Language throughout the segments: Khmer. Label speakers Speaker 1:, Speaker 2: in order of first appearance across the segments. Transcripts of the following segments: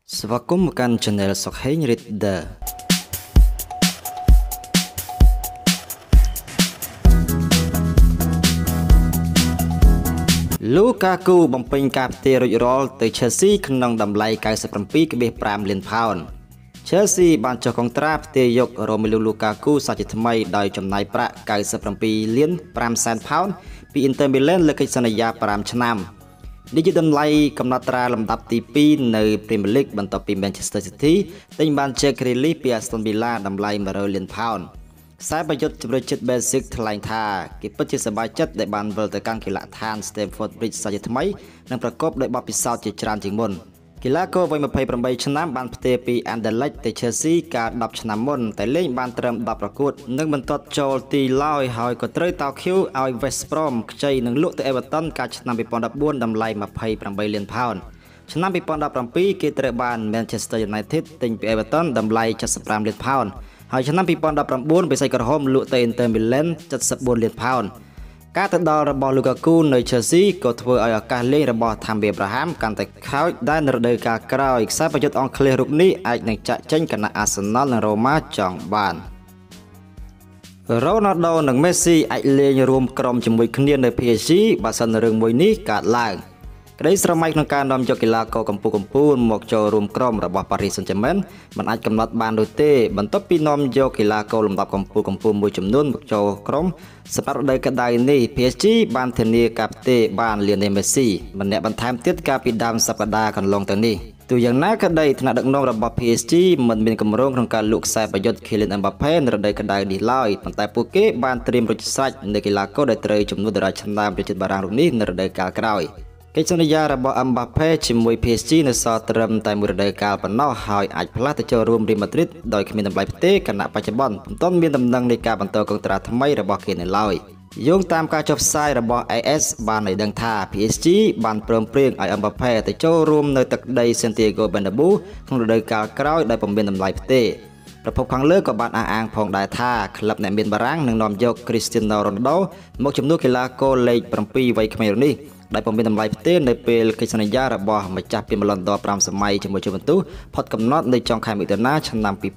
Speaker 1: Swakumkan channel Sokhain Reader. Lukaku បំពេញការផ្ទេររួចរាល់ទៅ Chelsea ក្នុងតម្លៃ 97.5 លានផោន Chelsea បានចុះកុងត្រាផ្ទេរយក Romano Lukaku សាជាថ្មីដោយចំណាយប្រាក់ 97 លាន 5 សែនផោន ពី Inter Milan លើកិច្ចសន្យា 5 ឆ្នាំ នេះជាតម្លៃកំណត់ត្រាលំដាប់ទី 2 នៅ Premier League បន្ទាប់ពី Manchester City ទិញបាន Jack Grealish ពី Aston Villa តម្លៃ 100 លានផោន ខ្សែប្រយុទ្ធជំរឿចិត្ត Basic ថ្លែងថាគេពិតជាសប្បាយចិត្តដែលបានវិលទៅកាន់កីឡដ្ឋាន Stamford Bridge សាជាថ្មីនិងប្រកបដោយបទពិសោធន៍ជាច្រើនជាងមុនកីឡាករវ័យ 28 ឆ្នាំបានផ្ទេរពី Anderlecht ទៅ Chelsea កាល 10 ឆ្នាំមុនតែលេងបានត្រឹម 10 ប្រកួតនិងបន្ទាត់ចូលទីឡើយហើយក៏ត្រូវតោឃ្យូឲ្យ West Brom ខ្ចីនឹងលក់ទៅ Everton កាលឆ្នាំ 2014 តម្លៃ 28 លានផោន ឆ្នាំ 2017 គេត្រូវបាន Manchester United ទិញពី Everton តម្លៃ 75 លានផោន ហើយឆ្នាំ 2019 បេសាចក្រហមលក់ទៅ Inter Milan 74 លានផោន ការទៅដល់របស់ Lukaku នៅ Chelsea ក៏ធ្វើឲ្យឱកាសលេងរបស់ Tammy Abraham កាន់តែខូចដែលនៅរដូវកាលក្រោយខ្សែប្រយុទ្ធអង់គ្លេសរូបនេះអាចនឹងចាក់ចេញគណៈ Arsenal និង Roma ចង់បាន Ronaldo និង Messi អាចលេងរួមក្រុមជាមួយគ្នានៅ PSG បើសិនរឿងមួយនេះកើតឡើងក្តីស្រមៃក្នុងការនាំយកកីឡាករកម្ពុជាមកចូលរួមក្រុមរបស់ Paris Saint-Germain មិនអាចកំណត់បាននោះទេបន្ទាប់ពីនាំយកកីឡាករលំដាប់កម្ពុជាមួយចំនួនមកចូលក្រុមសម្រាប់រដូវកាលក្តៅនេះ PSG បានធានាការផ្ទេរបាន Lionel Messi ម្នាក់បន្ថែមទៀតកាលពីដើមសប្តាហ៍កន្លងទៅនេះទោះយ៉ាងណាក្តីថ្នាក់ដឹកនាំរបស់ PSG មិនមានគម្រោងក្នុងការលក់ខ្សែប្រយុទ្ធ Kylian Mbappé នៅរដូវក្តៅនេះឡើយប៉ុន្តែពួកគេបានត្រៀមរួចស្រេចនៅកីឡាករដែលត្រូវចំនួនតារាឆ្នើមប្រជាជាតិបារាំងរូបនេះនៅរដូវកាលក្រោយកិច្ចសន្យារបស់ Mbappé ជាមួយ PSG នៅសល់ត្រឹមតែមួយរដូវកាលប៉ុណ្ណោះហើយអាចផ្លាស់ទៅចូលរួម Real Madrid ដោយគ្មានតម្លៃផ្ទេរគណៈបច្ចុប្បន្នពុំទាន់មានដំណឹងនៃការបន្តកុងត្រាថ្មីរបស់គេនៅឡើយយោងតាមការចុះផ្សាយរបស់ AS បានឲ្យដឹងថា PSG បានព្រមព្រៀងឲ្យ Mbappé ទៅចូលរួមនៅទឹកដី Santiago Bernabeu ក្នុងរដូវកាលក្រោយដោយពុំមានតម្លៃផ្ទេរប្រភពខាងលើក៏បានអះអាងផងដែរថាក្លឹបអ្នកមានបារាំងនឹងនាំយក Cristiano Ronaldo មកជំនួសកីឡាករលេខ 7 វ័យក្មេងនេះដែលពុំមានតម្លៃផ្ទេរនៅពេលកិច្ចសន្យារបស់ម្ចាស់ពីម៉ាឡុងដរ 5 សម័យជាមួយ Juventus ផុតកំណត់នៅចុងខែមិថុនាឆ្នាំ 2022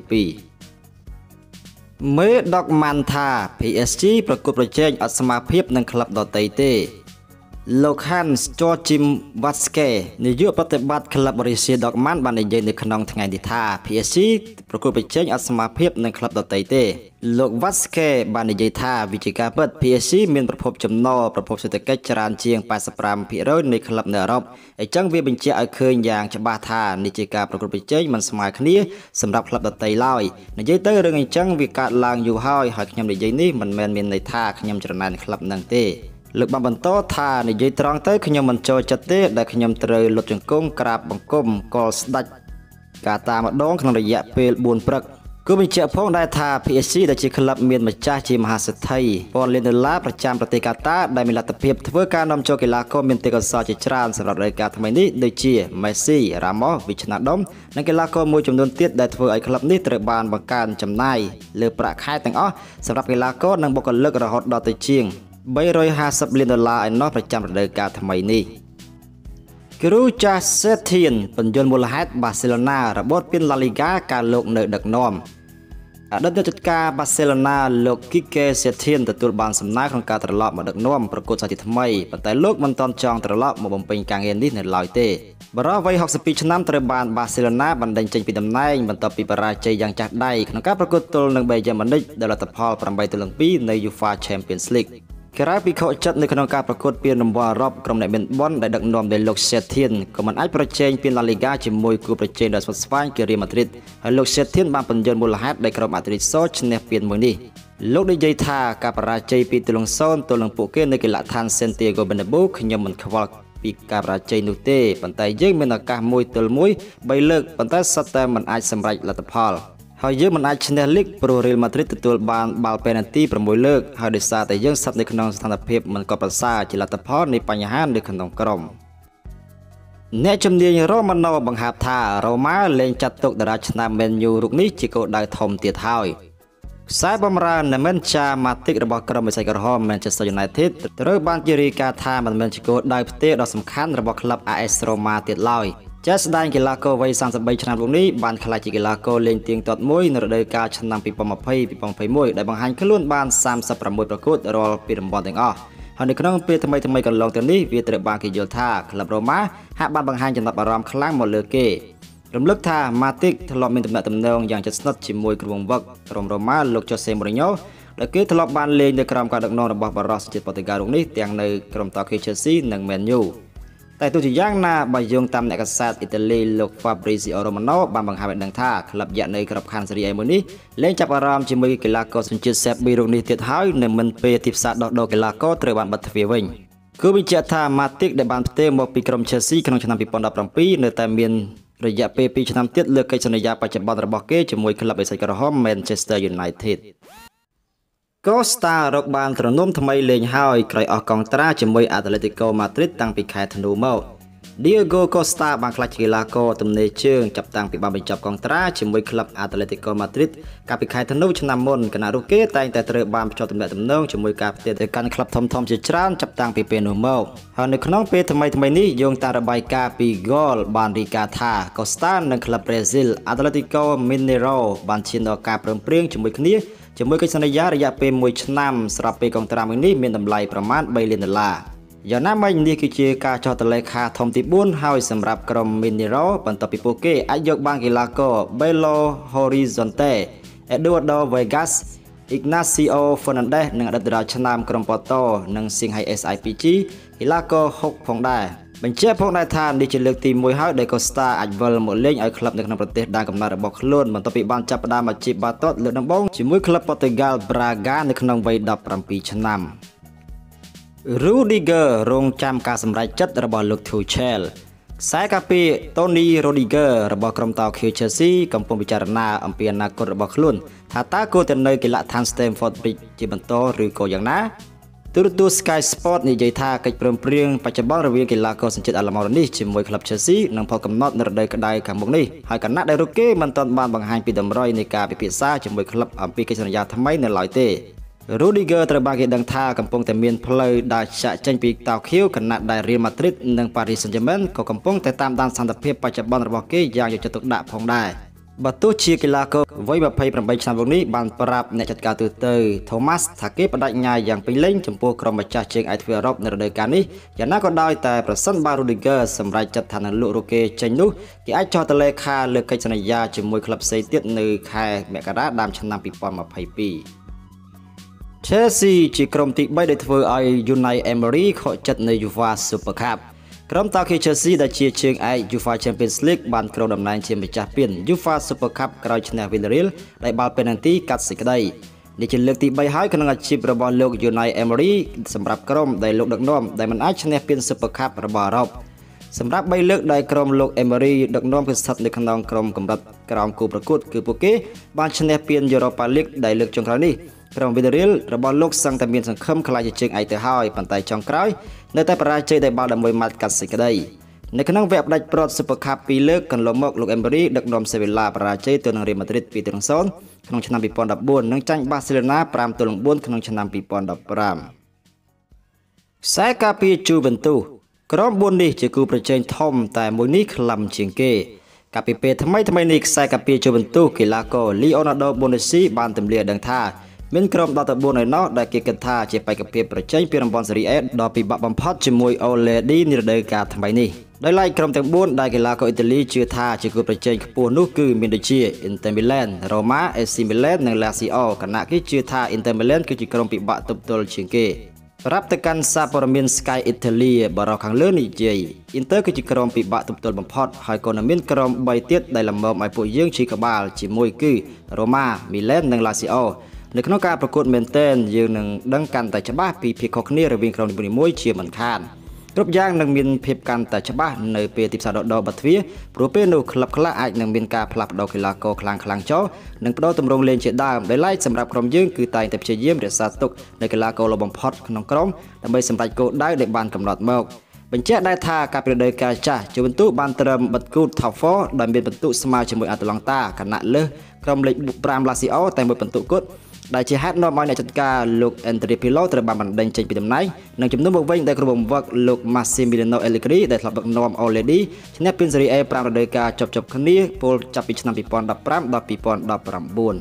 Speaker 1: មេដឹកម៉ាន់ថា PSG ប្រកួតប្រជែងអត់សមភាពនឹងក្លឹបដទៃទេលោក Hans Joachim Watzke នាយកប្រតិបត្តិក្លឹប Borussia Dortmund បាននិយាយនៅក្នុងថ្ងៃនេះថា PSG ប្រកួតប្រជែងអត់សមភាពនឹងក្លឹបដទៃទេលោក Watzke បាននិយាយថាវិជាការពិត PSG មានប្រភពចំណូលប្រភពសេដ្ឋកិច្ចច្រើនជាង 85% នៃក្លឹបនៅអឺរ៉ុបអញ្ចឹងវាបញ្ជាក់ឲ្យឃើញយ៉ាងច្បាស់ថានេះជាការប្រកួតប្រជែងមិនស្មើគ្នាសម្រាប់ក្លឹបដទៃឡើយនិយាយទៅរឿងអញ្ចឹងវាកើតឡើងយូរហើយខ្ញុំនិយាយនេះមិនមែនមានន័យថាខ្ញុំច្រណែនក្លឹបនឹងទេលោកបានបន្តថានិយាយត្រង់ទៅខ្ញុំមិនចូលចិត្តទេដែលខ្ញុំត្រូវលុតជង្គង់ក្រាបបង្គំកលស្ដាច់ការតាមម្ដងក្នុងរយៈពេល 4 ព្រឹកគឺបញ្ជាក់ផងដែរថា PSG ដែលជាក្លឹបមានម្ចាស់ជាមហាសេដ្ឋីពាន់លានដុល្លារប្រចាំប្រទេសកាតាដែលមានលទ្ធភាពធ្វើការនាំចូលកីឡាករមានទេពកោសល្យជាច្រើនសម្រាប់រដូវកាលថ្មីនេះដូចជា Messi, Ramos, វិជ្ជណាដុំនិងកីឡាករមួយចំនួនទៀតដែលធ្វើឲ្យក្លឹបនេះត្រូវបានបង្កើនចំណាយលើប្រាក់ខែទាំងអស់សម្រាប់កីឡាករនិងបុគ្គលិករហូតដល់ទៅជាង 350 លានដុល្លារឯណោះប្រចាំរដូវកាលថ្មីនេះគ្រូចាស់ Setien បញ្យល់មូលហេតុ Barcelona របូតពាន La Liga កាលលោកនៅដឹកនាំអតីតអ្នកចាត់ការ Barcelona លោក Quique Setien ទទួលបានសំណើក្នុងការត្រឡប់មកដឹកនាំប្រកួតសាជាថ្មីប៉ុន្តែលោកមិនទាន់ចង់ត្រឡប់មកបំពេញការងារនេះនៅឡើយទេបារ៉ាវ័យ 62 ឆ្នាំត្រូវបាន Barcelona បណ្ដេញចេញពីតំណែងបន្ទាប់ពីបរាជ័យយ៉ាងចាស់ដៃក្នុងការប្រកួតទល់នឹង Bayern Munich ដោយលទ្ធផល 8-2 នៅ UEFA Champions Leagueក្រៅពីខកចិត្តនៅក្នុងការប្រកួតពានរង្វាន់អឺរ៉ុបក្រុមអ្នកមានបុណ្យដែលដឹកនាំដោយលោក Setien ក៏មិនអាចប្រជែងពាន La Liga ជាមួយគូប្រជែងដ៏ស្មុគស្មាញគឺ Real Madrid ហើយលោក Setien បានបញ្យល់មូលហេតុដែលក្រុម Atletico ឈ្នះពានមួយនេះលោកនិយាយថាការបរាជ័យពីទល់0ទល់នឹងពួកគេនៅកីឡដ្ឋាន Santiago Bernabeu ខ្ញុំមិនខ្វល់ពីការបរាជ័យនោះទេប៉ុន្តែយើងមានឱកាស1ទល់1 3លើកប៉ុន្តែសុទ្ធតែមិនអាចសម្រេចលទ្ធផលហើយយើងមិនអាចឈ្នះលីកព្រោះ Real Madrid ទទួលបានបាល់ពេណាល់ទី6លើកហើយដោយសារតែយើងស្ថិតនៅក្នុងស្ថានភាពមិនក៏ប្រសើរជាលទ្ធផលនៃបញ្ហានៅក្នុងក្រុមអ្នកជំនាញ Romano បង្ហាប់ថា Roma លែងចាត់ទុកតារាឆ្នើម Man U រូបនេះជាគោលដៅធំទៀតហើយខ្សែបម្រើ Nemanja Matic របស់ក្រុមបេសាចក្រហម Manchester United ត្រូវបានជារាយការណ៍ថាមិនមែនជាគោលដៅផ្ទេរដ៏សំខាន់របស់ក្លឹប AS Roma ទៀតឡើយជាស្ដែងកីឡាករវ័យ33ឆ្នាំរូបនេះបានក្លាយជាកីឡាករលេងទៀងទាត់មួយនៅរដូវកាលឆ្នាំ2020-2021ដែលបង្ហាញខ្លួនបាន36ប្រកួតរាល់ពីតំបន់ទាំងអស់ហើយនៅក្នុងពេលថ្មីកន្លងទៅនេះវាត្រូវបានគេយល់ថាក្លឹបរ៉ូម៉ាហាក់បានបង្ហាញចំណាប់អារម្មណ៍ខ្លាំងមកលើគេរំលឹកថាម៉ាទីកធ្លាប់មានទំនាក់ទំនងយ៉ាងជិតស្និទ្ធជាមួយក្រុមវឹកក្រុមរ៉ូម៉ាលោកជូសេមូរីញ៉ូដែលគេធ្លាប់បានលេងនៅក្រោមការដឹកនាំរបស់បារ៉ូសជាតិប៉ូទុយហ្គាល់រូបនេះទាំងនៅក្រុមតោខេ Chelsea និង Man U តែទោះជាយ៉ាងណាបើយោងតាមអ្នកកាសែតអ៊ីតាលីលោក Fabrizio Romano បានបង្ហាញឲ្យដឹងថាក្លឹបយក្សនៅក្របខ័ណ្ឌស៊េរី A មួយនេះលែងចាប់អារម្មណ៍ជាមួយកីឡាករសញ្ជាតិសេប៊ីរូបនេះទៀតហើយនៅមិនពេលទីផ្សារដោះដូរកីឡាករត្រូវបានបិទទ្វារវិញគឺបញ្ជាក់ថា Matic ដែលបានផ្ទេរមកពីក្រុម Chelsea ក្នុងឆ្នាំ2017នៅតែមានរយៈពេល2ឆ្នាំទៀតលើកិច្ចសន្យាបច្ចុប្បន្នរបស់គេជាមួយក្លឹបបេសាចក្រហម Manchester United Costa រកបានត្រនំថ្មីលេងហើយក្រោយអស់កងត្រាជាមួយ Atletico Madrid តាំងពីខែធ្នូមក Diego Costa បានក្លាយជាកីឡាករទំនេរជើងចាប់តាំងពីបានបញ្ចប់កងត្រាជាមួយក្លឹប Atletico Madrid កាលពីខែធ្នូឆ្នាំមុនគណៈនោះគេតែងតែត្រូវបានភ្ជាប់ទំនាក់ទំនងជាមួយការផ្ទេរទៅកាន់ក្លឹបធំៗជាច្រើនចាប់តាំងពីពេលនោះមកហើយនៅក្នុងពេលថ្មីនេះយោងតាមរបាយការណ៍ពី Goal បានរាយការណ៍ថា Costa និងក្លឹប Brazil Atletico Mineiro បានឈានដល់ការព្រមព្រៀងជាមួយគ្នាជាមួយកិច្ចសន្យារយៈពេល1ឆ្នាំស្រាប់ពេលកងត្រាមួយនេះមានតម្លៃប្រមាណ$3 លានយ៉ាងណាមិញនេះគឺជាការចោះតលេខាធំទី4ហើយសម្រាប់ក្រុម Mineiro បន្ទាប់ពីពួកគេអាចយកបានកីឡាករ Belo Horizonte Eduardo Vegas Ignacio Fernandez និងអតីតតារាឆ្នាំក្រុម Porto និង Shanghai SIPG កីឡាករ6ផងដែរបញ្ជាក់ផងដែរថានេះជាលើកទី1ហើយដែល Costa អាចវិលមកលេងឲ្យក្លឹបនៅក្នុងប្រទេសដើមកំណើតរបស់ខ្លួនបន្ទាប់ពីបានចាប់ផ្ដើមអាជីពបាល់ទាត់លើកដំបូងជាមួយក្លឹប Portugal Braga នៅក្នុងវ័យ17ឆ្នាំ Rudiger រងចាំការសម្រេចចិត្តរបស់លោក Tuchel ខ្សែការពារ Tony Rudiger របស់ក្រុមតោខេ Chelsea កំពុងពិចារណាអំពីអនាគតរបស់ខ្លួនថាតើគួរទៅនៅកីឡដ្ឋាន Stamford Bridge ជាបន្តឬក៏យ៉ាងណាទូរទស្សន៍ Sky Sport និយាយថាកិច្ចព្រមព្រៀងបច្ចុប្បន្នរវាងកីឡាករសញ្ជាតិអាល្លឺម៉ង់នេះជាមួយក្លឹប Chelsea នឹងផុតកំណត់នៅរដូវក្តៅខាងមុខនេះហើយគណៈដែលរូបគេមិនទាន់បានបង្ហាញពីតម្រុយនៃការពិភាក្សាជាមួយក្លឹបអំពីកិច្ចសន្យាថ្មីនៅឡើយទេ Rudiger ត្រូវបានគេដឹងថាកំពុងតែមានផ្លូវដើរចាក់ចេញពីតោខៀវគណៈដែល Real Madrid និង Paris Saint-Germain ក៏កំពុងតែតាមដានសន្តិភាពបច្ចុប្បន្នរបស់គេយ៉ាងយកចិត្តទុកដាក់ផងដែរបើទោះជាកីឡាករវ័យ28ឆ្នាំនេះបានប្រាប់អ្នកចាត់ការទូទៅ Thomas ថាគេបដិញ្ញាយ៉ាងពេញលេញចំពោះក្រុមម្ចាស់ជើងឯកទ្វីបអឺរ៉ុបនៅរដូវកាលនេះយ៉ាងណាក៏ដោយតែប្រសិនបើ Rudiger សម្រេចចិត្តថានឹងលក់រូបគេចេញនោះគេអាចចោទតលេខាលើកិច្ចសន្យាជាមួយក្លឹបផ្សេងទៀតនៅខែមករាដើមឆ្នាំ2022 Chelsea ជាក្រុមទី3ដែលធ្វើឲ្យ Unai Emery ខកចិត្តនៅ UEFA Super Cup ក្រុមតោខេ Chelsea ដែលជាជើងឯក UEFA Champions League បានគ្រងតំណែងជាម្ចាស់ពាន UEFA Super Cup ក្រោយឈ្នះ Villarreal ដោយបាល់ពេណាល់ទីកាត់សេចក្តីនេះជាលើកទី3ហើយក្នុងអាជីពរបស់លោក Unai Emery សម្រាប់ក្រុមដែលលោកដឹកនាំដែលមិនអាចឈ្នះពាន Super Cup របស់អឺរ៉ុបសម្រាប់3លើកដែលក្រុមលោក Emery ដឹកនាំគឺស្ថិតនៅក្នុងក្រុមកម្រិតក្រោមគូប្រកួតគឺពួកគេបានឈ្នះពាន Europa League ដែលលើកចុងក្រោយនេះក្រុម Villarreal របស់លោកសឹងតែមានសង្ឃឹមខ្លាចជាជើងឯកទៅហើយប៉ុន្តែចុងក្រោយនៅតែបរាជ័យដោយបាល់11ម៉ាត់កាត់សេចក្តីនៅក្នុងវគ្គផ្ដាច់ព្រ័ត្រ Super Cup 2លើកកន្លងមកលោក Emery ដឹកនាំ Sevilla បរាជ័យទៅនឹង Real Madrid 2-0 ក្នុងឆ្នាំ2014និងចាញ់ Barcelona 5-4 ក្នុងឆ្នាំ2015ខ្សែការពារ Juventus ក្រុម4នេះជាគូប្រជែងធំតែមួយនេះខ្លាំងជាងគេកាលពីពេលថ្មីនេះខ្សែការពារ Juventus កីឡាករ Ronaldo បានទម្លាយដឹងថាមានក្រុម14ឯណោះដែលគេគិតថាជាបេក្ខភាពប្រជែងពីរង្វាន់ស៊េរីអេដ៏ពិបាកបំផុតជាមួយ Oledi នារដូវកាលថ្មីនេះដោយឡែកក្រុមទាំង4ដែលកីឡាករអ៊ីតាលីជឿថាជាគូប្រជែងខ្ពស់នោះគឺមានដូចជា Inter Milan, Roma, AC Milan និង Lazio គណៈគេជឿថា Inter Milan គឺជាក្រុមពិបាកទប់ទល់ជាងគេប្រាប់ទៅកាន់សារព័ត៌មាន Sky Italy បារោះខាងលើនិយាយ Inter គឺជាក្រុមពិបាកទប់ទល់បំផុតហើយក៏នៅមានក្រុម3ទៀតដែលល្មមឲ្យពួកយើងជិះក្បាលជាមួយគឺ Roma, Milan និង Lazioនៅក្នុងការប្រកួតមែនទែនយើងនឹងដឹងកាន់តែច្បាស់ពីភាពខុសគ្នារវាងក្រុមនីមួយៗជាមិនខានគ្រប់យ៉ាងនឹងមានភាពកាន់តែច្បាស់នៅពេលទីផ្សារដកបាត់ទ្វារព្រោះពេលនោះក្លឹបខ្លះអាចនឹងមានការផ្លាស់ប្ដូរកីឡាករខ្លាំងចោលនិងបដូរទម្រង់លេងជាដើមដោយឡែកសម្រាប់ក្រុមយើងគឺតែងតែព្យាយាមរក្សាទុកនៅកីឡាករល្អបំផុតក្នុងក្រុមដើម្បីសម្រេចគោលដៅដែលបានកំណត់មកបញ្ជាក់ដែរថាការប្រដៅការចាស់ Juventus បានត្រឹមបិទគូ Top 4 ដោយមានពិន្ទុស្មើជាមួយ Atalanta ខណៈលើសក្រុមលេខ5 Lazio តែមួយពិន្ទុគត់ដែលជាហេតុនាំឲ្យអ្នកចាត់ការលោក Andrea Pirlo ត្រូវបានបណ្តេញចេញពីតំណែងនិងជំនួសមកវិញដោយក្រុមបង្វឹកលោក Massimiliano Allegri ដែលធ្លាប់ដឹកនាំ Already ឈ្នះពាន Serie A 5 រដូវកាលជាប់គ្នាពលចាប់ពីឆ្នាំ 2015 ដល់ 2019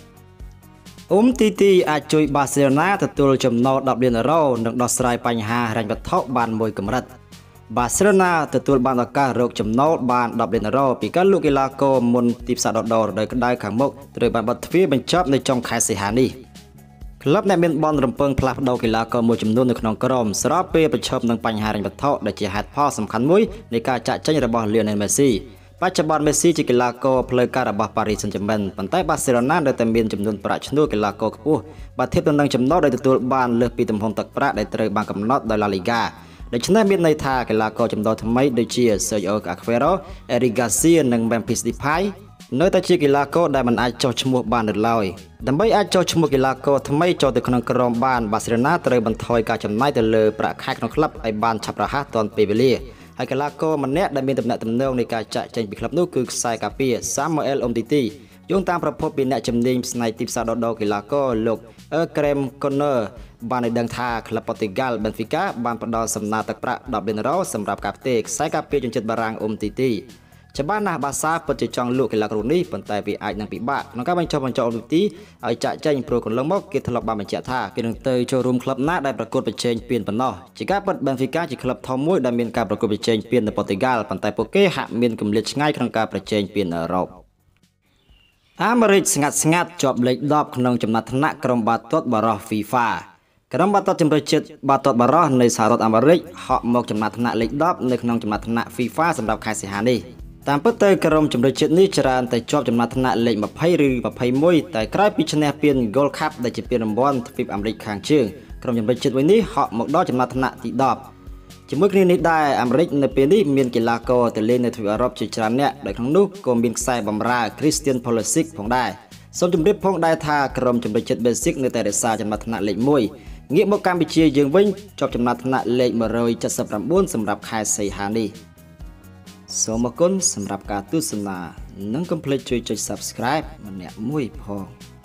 Speaker 1: Umtiti អាចជួយ Barcelona ទទួលចំណូល 10 លានអឺរ៉ូនិងដោះស្រាយបញ្ហាហិរញ្ញវត្ថុបានមួយកម្រិត Barcelona ទទួលបានឱកាសរកចំណូលបាន 10 លានអឺរ៉ូពីការលក់កីឡាករមុនទីផ្សារដររដូវក្តៅខាងមុខត្រូវបានបិទទ្វារបញ្ចប់នៅចុងខែសីហានេះ ក្លឹបអ្នកមានបនរំពឹងផ្លាស់ប្ដូរកីឡាករមួយចំនួននៅក្នុងក្រុមស្របពេលប្រឈមនឹងបញ្ហាហិរញ្ញវត្ថុដែលជាហេតុផលសំខាន់មួយនៃការចាក់ចេញរបស់ Lionel Messi បច្ចុប្បន្ន Messi ជាកីឡាករផ្លូវការរបស់ Paris Saint-Germain ប៉ុន្តែ Barcelona នៅតែមានចំនួនប្រាក់ឈ្នួលកីឡាករខ្ពស់បើធៀបទៅនឹងចំណូលដែលទទួលបានលើសពីទំហំទឹកប្រាក់ដែលត្រូវបានកំណត់ដោយ La Liga ដូច្នេះមានន័យថាកីឡាករចំណូលថ្មីដូចជា Sergio Aguero, Eric Garcia និង Memphis Depay នៅតែជាកីឡាករដែលមិនអាចចុះឈ្មោះបាននៅឡើយដើម្បីអាចចុះឈ្មោះកីឡាករថ្មីចូលទៅក្នុងក្រុមបាន Barcelona ត្រូវបន្ថយការចំណាយទៅលើប្រាក់ខែក្នុងក្លឹបឲ្យបានឆាប់រហ័សទាន់ពេលវេលាហើយកីឡាករម្នាក់ដែលមានទំនាក់ទំនងនៃការចាក់ចេញពីក្លឹបនោះគឺខ្សែការពារ Samuel Umtiti យោងតាមប្រភពពីអ្នកជំនាញផ្នែកទីផ្សារដរកីឡាករលោក Graham Connor បានឲ្យដឹងថាក្លឹបប៉ូទុយហ្គាល់ Benfica បានផ្ដល់សំណើទឹកប្រាក់ 10 លានអឺរ៉ូសម្រាប់ការផ្ទេរខ្សែការពារជនជាតិបារាំង Umtiti ច្បាស់ណាស់បាសាពិតជាចង់លក់កីឡាករនេះប៉ុន្តែវាអាចនឹងពិបាកក្នុងការបញ្ចុះបញ្ចូល Umtiti ឲ្យចាក់ចេញព្រោះកន្លងមកគេធ្លាប់បានបញ្ជាក់ថាគេនឹងទៅចូលរួមក្លឹបណាដែលប្រកួតប្រជែងពានប៉ុណ្ណោះជាការពិត Benfica ជាក្លឹបធំមួយដែលមានការប្រកួតប្រជែងពាននៅប៉ូទុយហ្គាល់ប៉ុន្តែពួកគេហាក់មានគម្លាតឆ្ងាយក្នុងការប្រជែងពានអឺរ៉ុបអាមេរិកស្ងាត់ជាប់លេខ 10 ក្នុងចំណាត់ថ្នាក់ក្រុមបាល់ទាត់បារោះ FIFA ក្រុមបាល់ទាត់ជម្រើសជាតិបាល់ទាត់បារោះនៃសហរដ្ឋអាមេរិកហក់មកចំណាត់ថ្នាក់លេខ 10 នៅក្នុងចំណាត់ថ្នាក់ FIFA សម្រាប់ខែសីហានេះតាមពិតទៅក្រុមជម្រើសជាតិនេះច្រើនតែជាប់ចំណាត់ថ្នាក់លេខ 20 ឬ 21 តែក្រោយពីឈ្នះពាន Gold Cup ដែលជាពានរង្វាន់ទ្វីបអាមេរិកខាងជើងក្រុមជម្រើសជាតិមួយនេះហក់មកដល់ចំណាត់ថ្នាក់ទី 10 ជាមួយគ្នានេះដែរអាមេរិកនៅពេលនេះមានកីឡាករទៅលេងនៅទ្វីបអឺរ៉ុបជាច្រើនអ្នកដែលក្នុងនោះក៏មានខ្សែបម្រើ Christian Pulisic ផងដែរសូមជម្រាបផងដែរថាក្រុមជម្រើសជាតិ Basic នៅតែរក្សាចំណាត់ថ្នាក់លេខ 1 ងាកមកកម្ពុជាយើងវិញជាប់ចំណាត់ថ្នាក់លេខ 179 សម្រាប់ខែសីហានេះសូមអរគុណសម្រាប់ការទស្សនានិងកុំភ្លេចជួយចុច Subscribe ម្នាក់មួយផង